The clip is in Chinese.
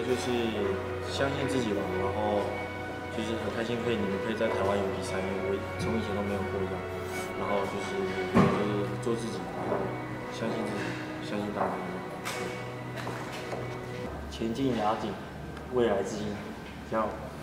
就是相信自己吧，然后就是很开心你们可以在台湾有比赛，因为我从以前都没有过这样。然后就是做自己，然后相信自己，相信大家。前进雅景，未来之星，加油！